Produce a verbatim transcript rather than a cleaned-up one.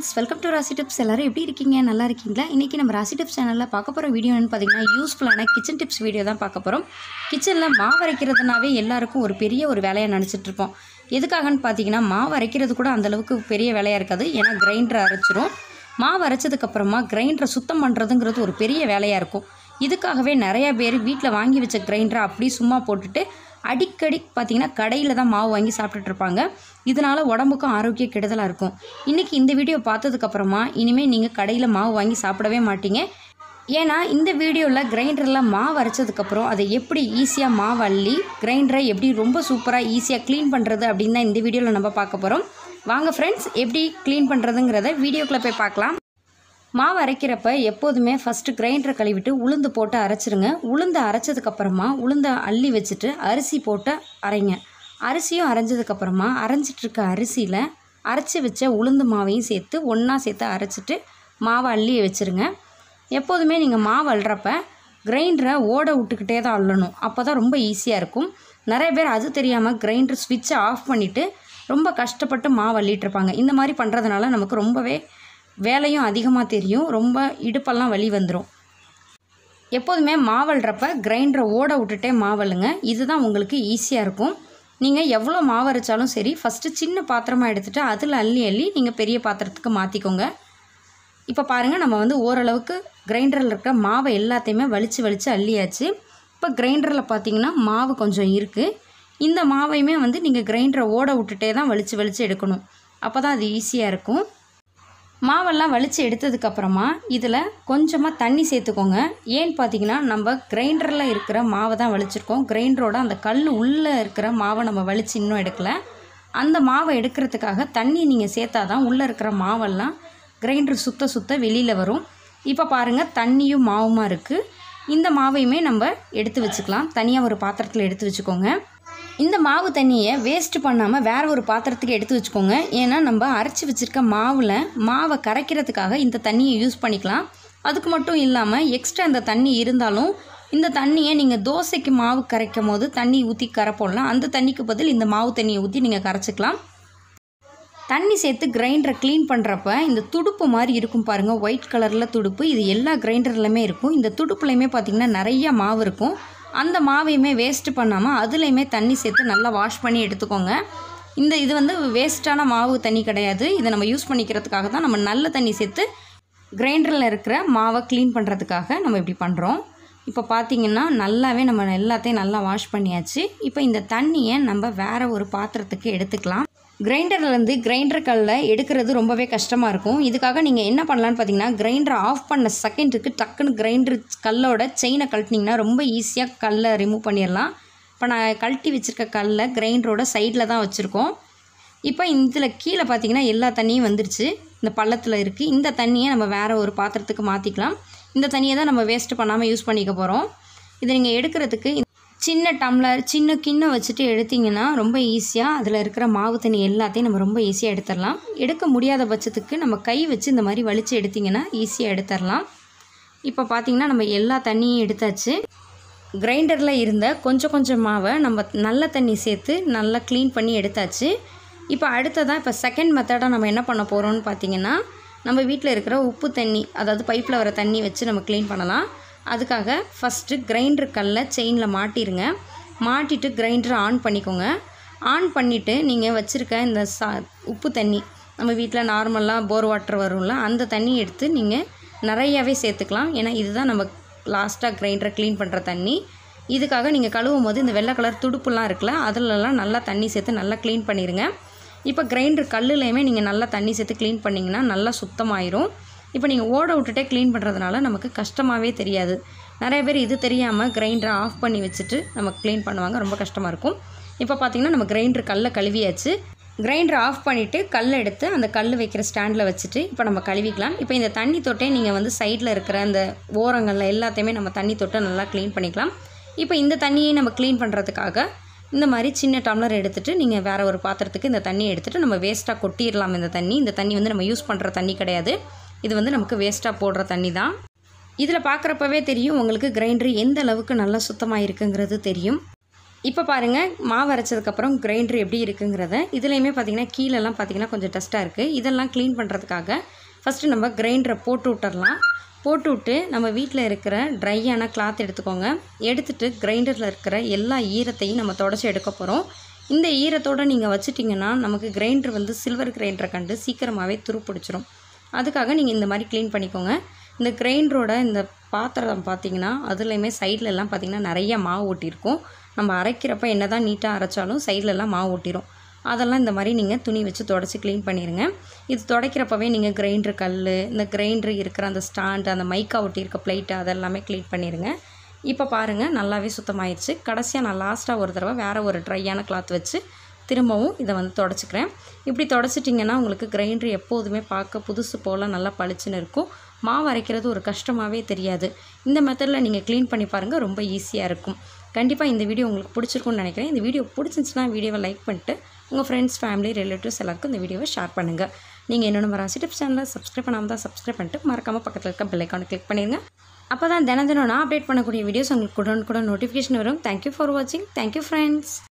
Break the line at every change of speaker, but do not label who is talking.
Friends welcome to Rashi tips எல்லாரும் எப்படி இருக்கீங்க நல்லா இருக்கீங்களா இன்னைக்கு நம்ம ராசி டிப்ஸ் சேனல்ல பார்க்க போற வீடியோ என்னன்னு பாத்தீங்கன்னா யூஸ்ஃபுல்லான கிச்சன் டிப்ஸ் வீடியோ தான் பார்க்க போறோம் கிச்சன்ல மாவு அரைக்கிறதுனாவே எல்லாருக்கும் ஒரு பெரிய ஒரு வேலையா நினைச்சிட்டு இருப்போம் எதுக்காகன்னு பாத்தீங்கன்னா மாவு அரைக்கிறது கூட அந்த அளவுக்கு பெரிய வேலையா இருக்காது ஏனா கிரைண்டர் அரைச்சிரும் மாவு அரைச்சதுக்கு அப்புறமா கிரைண்டரை சுத்தம் பண்றதுங்கிறது ஒரு பெரிய வேலையா இருக்கும் இதுக்காகவே நிறைய பேர் வீட்ல வாங்கி வச்ச கிரைண்டரை அப்படியே சும்மா போட்டுட்டு அடிக்கடி பாத்தீங்கன்னா கடையில தான் மாவு வாங்கி சாப்பிட்டுட்டு இருப்பாங்க இதனால உடம்புக்கு ஆரோக்கிய கெடுதலா இருக்கும் இன்னைக்கு இந்த வீடியோ பார்த்ததுக்கு அப்புறமா இனிமே நீங்க கடையில மாவு வாங்கி சாப்பிடவே மாட்டீங்க ஏனா இந்த வீடியோல கிரைண்டர்ல மாவு அரைச்சதுக்கு அப்புறம் அதை எப்படி ஈஸியா மாவு அள்ளி கிரைண்டரை எப்படி ரொம்ப சூப்பரா ஈஸியா க்ளீன் பண்றது அப்படினா இந்த வீடியோல நம்ம பார்க்க போறோம் வாங்க फ्रेंड्स எப்படி க்ளீன் பண்றதுங்கறதை வீடியோக்குள்ள போய் பார்க்கலாம் மாவு அரைக்கிறப்ப எப்போதுமே ஃபர்ஸ்ட் கிரைண்டரை கழுவிட்டு உளுந்து போட்டு அரைச்சிருங்க உளுந்து அரைச்சதுக்கு அப்புறமா உளுந்த அள்ளி வச்சிட்டு அரிசி போட்டு அரைங்க அரிசியும் அரைஞ்சதுக்கு அப்புறமா அரைஞ்சிட்டு இருக்க அரிசியில அரைச்சி வச்ச உளுந்து மாவையும் சேர்த்து ஒண்ணா சேர்த்து அரைச்சிட்டு மாவை அள்ளி வச்சிருங்க எப்போதுமே நீங்க மாவு அள்ளுறப்ப கிரைண்டரை ஓட விட்டுக்கிட்டே தான் அள்ளணும் அப்பதான் ரொம்ப ஈஸியா இருக்கும் நிறைய பேர் அது தெரியாம கிரைண்டர் ஸ்விட்சை ஆஃப் பண்ணிட்டு ரொம்ப கஷ்டப்பட்டு மாவு அள்ளிட்டு இருப்பாங்க இந்த மாதிரி பண்றதுனால நமக்கு ரொம்பவே வேலையும் அதிகமா தெரியும் ரொம்ப இடுப்பெல்லாம் வலி வந்துரும் எப்போதுமே மாவல்றப்ப கிரைண்டரை ஓட விட்டுட்டே மாவலுங்க இதுதான் உங்களுக்கு ஈஸியா இருக்கும் நீங்க எவ்வளவு மாவு அரைச்சாலும் சரி ஃபர்ஸ்ட் சின்ன பாத்திரமா எடுத்துட்டு அதுல அள்ளி அள்ளி நீங்க பெரிய பாத்திரத்துக்கு மாத்திக்கோங்க இப்போ பாருங்க நம்ம வந்து ஓரளவுக்கு கிரைண்டர்ல இருக்க மாவை எல்லாத்தையுமே வலிச்சு வலிச்சு அள்ளியாச்சு இப்போ கிரைண்டர்ல பாத்தீங்கன்னா மாவு கொஞ்சம் இருக்கு இந்த மாவையுமே வந்து நீங்க கிரைண்டரை ஓட விட்டுட்டே தான் வலிச்சு வலிச்சு எடுக்கணும் அப்பதான் அது ஈஸியா இருக்கும் மாவெல்லாம் வலிச்சு எடுத்ததுக்கு அப்புறமா இதில் கொஞ்சமாக தண்ணி சேர்த்துக்கோங்க ஏன்னு பார்த்தீங்கன்னா நம்ம கிரைண்டரில் இருக்கிற மாவை தான் வலிச்சிருக்கோம் கிரைண்டரோட அந்த கல் உள்ளே இருக்கிற மாவை நம்ம வலிச்சு இன்னும் எடுக்கல அந்த மாவை எடுக்கிறதுக்காக தண்ணி நீங்கள் சேர்த்தா தான் உள்ளே இருக்கிற மாவெல்லாம் கிரைண்டர் சுத்த சுத்த வெளியில் வரும் இப்போ பாருங்கள் தண்ணியும் மாவுமா இருக்குது இந்த மாவையுமே நம்ம எடுத்து வச்சுக்கலாம் தனியாக ஒரு பாத்திரத்தில் எடுத்து வச்சுக்கோங்க இந்த மாவு தண்ணியை வேஸ்ட் பண்ணாமல் வேற ஒரு பாத்திரத்துக்கு எடுத்து வச்சுக்கோங்க ஏன்னா நம்ம அரைச்சி வச்சிருக்க மாவில் மாவை கரைக்கிறதுக்காக இந்த தண்ணியை யூஸ் பண்ணிக்கலாம் அதுக்கு மட்டும் இல்லாமல் எக்ஸ்ட்ரா இந்த தண்ணி இருந்தாலும் இந்த தண்ணியை நீங்கள் தோசைக்கு மாவு கரைக்கும் போது தண்ணி ஊற்றி கரைப்போடலாம் அந்த தண்ணிக்கு பதில் இந்த மாவு தண்ணியை ஊற்றி நீங்கள் கரைச்சிக்கலாம் தண்ணி சேர்த்து கிரைண்டரை க்ளீன் பண்ணுறப்ப இந்த துடுப்பு மாதிரி இருக்கும் பாருங்கள் ஒயிட் கலரில் துடுப்பு இது எல்லா கிரைண்டர்லையுமே இருக்கும் இந்த துடுப்புலையுமே பார்த்திங்கன்னா நிறைய மாவு இருக்கும் அந்த மாவையுமே வேஸ்ட் பண்ணாமல் அதுலேயுமே தண்ணி சேர்த்து நல்லா வாஷ் பண்ணி எடுத்துக்கோங்க இந்த இது வந்து வேஸ்ட்டான மாவு தண்ணி கிடையாது இதை நம்ம யூஸ் பண்ணிக்கிறதுக்காக தான் நம்ம நல்ல தண்ணி சேர்த்து கிரைண்டரில் இருக்கிற மாவை க்ளீன் பண்ணுறதுக்காக நம்ம இப்படி பண்ணுறோம் இப்போ பார்த்திங்கன்னா நல்லாவே நம்ம எல்லாத்தையும் நல்லா வாஷ் பண்ணியாச்சு இப்போ இந்த தண்ணியை நம்ம வேறு ஒரு பாத்திரத்துக்கு எடுத்துக்கலாம் கிரைண்டர்லேருந்து கிரைண்டர் கல்லில் எடுக்கிறது ரொம்பவே கஷ்டமாக இருக்கும் இதுக்காக நீங்கள் என்ன பண்ணலான்னு பார்த்தீங்கன்னா கிரைண்டரை ஆஃப் பண்ண செகண்டுக்கு டக்குன்னு கிரைண்டர் கல்லோட செயினை கழட்டினீங்கன்னா ரொம்ப ஈஸியாக கல்லை ரிமூவ் பண்ணிடலாம் இப்போ நான் கழட்டி வச்சுருக்க கல்லை கிரைண்டரோட சைடில் தான் வச்சுருக்கோம் இப்போ இதில் கீழே பார்த்தீங்கன்னா எல்லா தண்ணியும் வந்துருச்சு இந்த பள்ளத்தில் இருக்குது இந்த தண்ணியை நம்ம வேறு ஒரு பாத்திரத்துக்கு மாற்றிக்கலாம் இந்த தண்ணியை தான் நம்ம வேஸ்ட் பண்ணாமல் யூஸ் பண்ணிக்க போகிறோம் இதை நீங்கள் எடுக்கிறதுக்கு சின்ன டம்ளர் சின்ன கிண்ணம் வச்சுட்டு எடுத்திங்கன்னா ரொம்ப ஈஸியாக அதில் இருக்கிற மாவு தண்ணி எல்லாத்தையும் நம்ம ரொம்ப ஈஸியாக எடுத்துடலாம் எடுக்க முடியாத பட்சத்துக்கு நம்ம கை வச்சு இந்த மாதிரி வலிச்சு எடுத்திங்கன்னா ஈஸியாக எடுத்துடலாம் இப்போ பார்த்திங்கன்னா நம்ம எல்லா தண்ணியும் எடுத்தாச்சு கிரைண்டரில் இருந்த கொஞ்சம் கொஞ்சம் மாவை நம்ம நல்ல தண்ணி சேர்த்து நல்லா க்ளீன் பண்ணி எடுத்தாச்சு இப்போ அடுத்ததான் இப்போ செகண்ட் மெத்தடாக நம்ம என்ன பண்ண போகிறோம்னு பார்த்திங்கன்னா நம்ம வீட்டில் இருக்கிற உப்பு தண்ணி அதாவது பைப்பில் வர தண்ணி வச்சு நம்ம க்ளீன் பண்ணலாம் அதுக்காக ஃபஸ்ட்டு கிரைண்டர் கல்லை செயினில் மாட்டிடுங்க மாட்டிட்டு கிரைண்டரை ஆன் பண்ணிக்கோங்க ஆன் பண்ணிவிட்டு நீங்கள் வச்சுருக்க இந்த சா உப்பு தண்ணி நம்ம வீட்டில் நார்மலாக போர் வாட்டர் வரும்ல அந்த தண்ணி எடுத்து நீங்கள் நிறையாவே சேர்த்துக்கலாம் ஏன்னா இதுதான் நம்ம லாஸ்ட்டாக கிரைண்டரை க்ளீன் பண்ணுற தண்ணி இதுக்காக நீங்கள் கழுவும் போது இந்த வெள்ளை கலர் துடுப்புலாம் இருக்குல்ல அதிலலாம் நல்லா தண்ணி சேர்த்து நல்லா க்ளீன் பண்ணிடுங்க இப்போ கிரைண்டர் கல்லுலையுமே நீங்கள் நல்லா தண்ணி சேர்த்து க்ளீன் பண்ணிங்கன்னா நல்லா சுத்தமாயிரும் இப்போ நீங்கள் ஓட விட்டுட்டே க்ளீன் பண்ணுறதுனால நமக்கு கஷ்டமாகவே தெரியாது நிறைய பேர் இது தெரியாமல் கிரைண்டரை ஆஃப் பண்ணி வச்சுட்டு நம்ம க்ளீன் பண்ணுவாங்க ரொம்ப கஷ்டமாக இருக்கும் இப்போ பார்த்திங்கன்னா நம்ம கிரைண்டர் கல்லை கழுவியாச்சு கிரைண்டரை ஆஃப் பண்ணிவிட்டு கல்லை எடுத்து அந்த கல் வைக்கிற ஸ்டாண்டில் வச்சுட்டு இப்போ நம்ம கழுவிக்கலாம் இப்போ இந்த தண்ணி தொட்டே நீங்கள் வந்து சைடில் இருக்கிற அந்த ஓரங்களில் எல்லாத்தையுமே நம்ம தண்ணி தொட்டு நல்லா க்ளீன் பண்ணிக்கலாம் இப்போ இந்த தண்ணியை நம்ம க்ளீன் பண்ணுறதுக்காக இந்த மாதிரி சின்ன டம்ளர் எடுத்துகிட்டு நீங்கள் வேறு ஒரு பாத்திரத்துக்கு இந்த தண்ணியை எடுத்துகிட்டு நம்ம வேஸ்ட்டாக கொட்டிடலாம் இந்த தண்ணி இந்த தண்ணி வந்து நம்ம யூஸ் பண்ணுற தண்ணி கிடையாது இது வந்து நமக்கு வேஸ்ட்டாக போடுற தண்ணி தான் இதில் பார்க்குறப்பவே தெரியும் உங்களுக்கு கிரைண்டர் எந்த அளவுக்கு நல்லா சுத்தமாக இருக்குங்கிறது தெரியும் இப்போ பாருங்கள் மாவு அரைச்சதுக்கப்புறம் கிரைண்டர் எப்படி இருக்குங்கிறத. இதுலேயுமே பார்த்திங்கன்னா கீழெல்லாம் பார்த்திங்கன்னா கொஞ்சம் டஸ்ட்டாக இருக்குது. இதெல்லாம் க்ளீன் பண்ணுறதுக்காக ஃபஸ்ட்டு நம்ம கிரைண்டரை போட்டு விட்டுறலாம். போட்டு விட்டு நம்ம வீட்டில் இருக்கிற ட்ரையான கிளாத் எடுத்துக்கோங்க. எடுத்துகிட்டு கிரைண்டரில் இருக்கிற எல்லா ஈரத்தையும் நம்ம தொடச்சி எடுக்க போகிறோம். இந்த ஈரத்தோடு நீங்கள் வச்சுட்டிங்கன்னா நமக்கு கிரைண்டர் வந்து சில்வர் கிரைண்டரை கண்டு சீக்கிரமாகவே துரு பிடிச்சிரும். அதுக்காக நீங்கள் இந்த மாதிரி க்ளீன் பண்ணிக்கோங்க. இந்த கிரைண்டரோட இந்த பாத்திரம் பார்த்திங்கன்னா அதுலேயுமே சைட்லலாம் பார்த்திங்கன்னா நிறைய மாவு ஊட்டியிருக்கும். நம்ம அரைக்கிறப்ப என்ன தான் நீட்டாக அரைச்சாலும் சைட்லலாம் மாவு ஊட்டிடும். அதெல்லாம் இந்த மாதிரி நீங்கள் துணி வச்சு தொடச்சி க்ளீன் பண்ணிடுங்க. இது துடைக்கிறப்பவே நீங்கள் கிரைண்டர் கல், இந்த கிரைண்டர் இருக்கிற அந்த ஸ்டாண்டு, அந்த மைக்கா ஒட்டியிருக்க பிளேட்டு அதெல்லாமே க்ளீன் பண்ணிடுங்க. இப்போ பாருங்கள் நல்லாவே சுத்தமாயிடுச்சு. கடைசியாக நான் லாஸ்ட்டாக ஒரு தடவை வேறு ஒரு ட்ரையான கிளாத் வச்சு திரும்பவும் இதை வந்து தொடச்சிக்கிறேன். இப்படி தொடச்சிட்டிங்கன்னா உங்களுக்கு கிரைண்டர் எப்போதுமே பார்க்க புதுசு போல் நல்லா பளிச்சுன்னு இருக்கும். மாவு அரைக்கிறது ஒரு கஷ்டமாகவே தெரியாது. இந்த மெத்தடில் நீங்கள் க்ளீன் பண்ணி பாருங்கள், ரொம்ப ஈஸியாக இருக்கும். கண்டிப்பாக இந்த வீடியோ உங்களுக்கு பிடிச்சிருக்கும்னு நினைக்கிறேன். இந்த வீடியோ பிடிச்சிருந்துச்சுன்னா வீடியோவை லைக் பண்ணிட்டு உங்கள் ஃப்ரெண்ட்ஸ், ஃபேமிலி, ரிலேட்டிவ்ஸ் எல்லாருக்கும் இந்த வீடியோவை ஷேர் பண்ணுங்கள். நீங்கள் இன்னும் நம்ம ராசி டிப்ஸ் சேனலை சப்ஸ்கிரைப் பண்ணாமல் தான் சப்ஸ்கிரைப் பண்ணிட்டு மறக்காமல் பக்கத்தில் இருக்க பெல் ஐக்கானை கிளிக் பண்ணிடுங்க. அப்போ தான் தினம் தினம் நான் அப்டேட் பண்ணக்கூடிய வீடியோஸ் உங்களுக்கு உடனுக்குடன் நோட்டிஃபிகேஷன் வரும். தேங்க்யூ ஃபார் வாட்சிங். Thank you friends.